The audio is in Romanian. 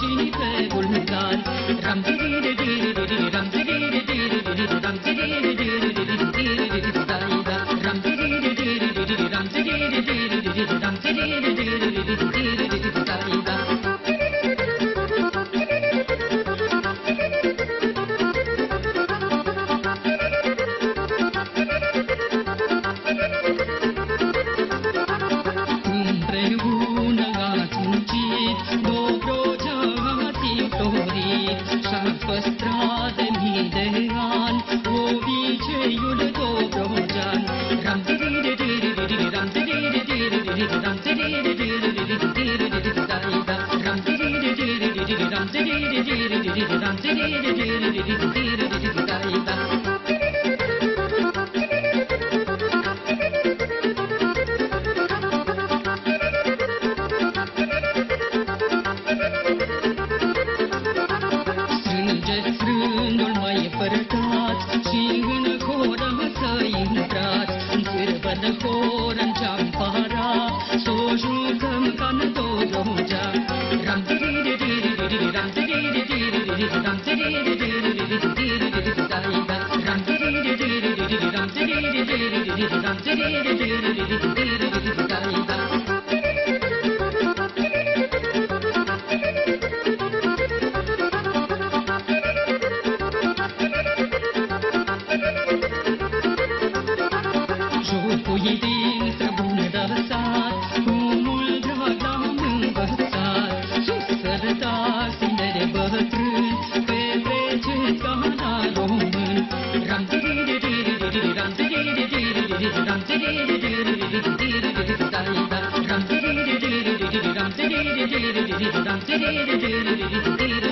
și pe bulgari. Ram tiri de tiri de tiri, ram tiri de tiri de tiri, ram tiri de tiri de tiri, tiri de tiri da da. Ram tiri de tiri de tiri, ram tiri de tiri de tiri, ram tiri de tiri de tiri, tiri de tiri da da. Păstrate mii de ani, obiceiul Dobrogean. Ram tiri de tiri de tiri, ram tiri de tiri de tiri, ram tiri de tiri de tiri, tiri de tiri da da. Ram tiri de tiri de tiri, ram tiri de tiri de tiri, ram tiri de tiri de tiri, tiri de tiri da da. Strândul mai părătat și în coră să intrați, în țârbă de coră în ceampara, s-o jucăm ca-n Dobrogea. Ram tiri de tiri de tiri, ram tiri de tiri de tiri, ram tiri de tiri de tiri, tiri de tiri da da. Ram tiri de tiri de tiri, ram tiri de tiri de tiri, ram tiri de tiri de tiri, tiri de tiri da da. Jocul din străbun lăsat, cu mult drag l-am învățat. Sus sărătați, tineri bătrâni, petreceți ca la român. Ram tiri de tiri de tiri, ram tiri de tiri de tiri, ram tiri de tiri de tiri, tiri de tiri da da. Ram tiri de tiri de tiri, ram tiri de tiri de tiri, ram tiri de tiri de tiri, tiri